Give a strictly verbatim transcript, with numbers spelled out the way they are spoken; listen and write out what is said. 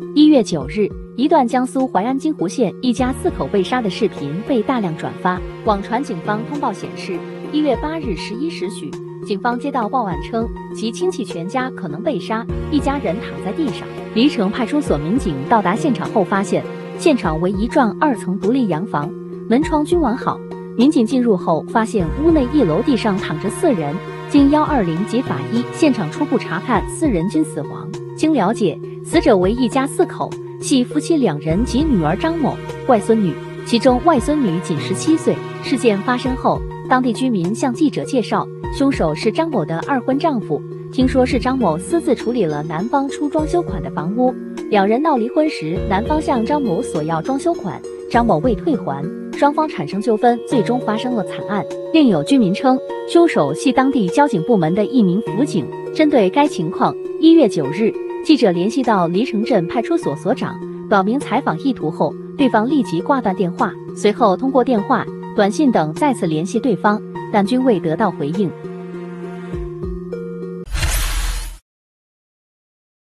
一月九日，一段江苏淮安金湖县一家四口被杀的视频被大量转发。网传警方通报显示，一月八日十一时许，警方接到报案称其亲戚全家可能被杀，一家人躺在地上。黎城派出所民警到达现场后发现，现场为一幢二层独立洋房，门窗均完好。民警进入后发现屋内一楼地上躺着四人，经一二零级法医现场初步查看，四人均死亡。经了解，死者为一家四口，系夫妻两人及女儿张某、外孙女，其中外孙女仅十七岁。事件发生后，当地居民向记者介绍，凶手是张某的二婚丈夫。听说是张某私自处理了男方出装修款的房屋，两人闹离婚时，男方向张某索要装修款，张某未退还，双方产生纠纷，最终发生了惨案。另有居民称，凶手系当地交警部门的一名辅警。针对该情况，一月九日，记者联系到黎城镇派出所所长，表明采访意图后，对方立即挂断电话，随后通过电话、短信等再次联系对方，但均未得到回应。